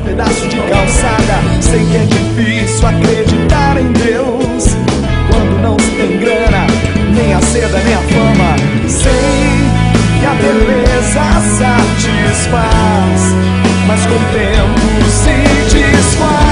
pedaço de calçada. Sei que é difícil acreditar em Deus quando não se tem grana, nem a seda, nem a fama. Sei que a beleza satisfaz, mas com o tempo se desfaz.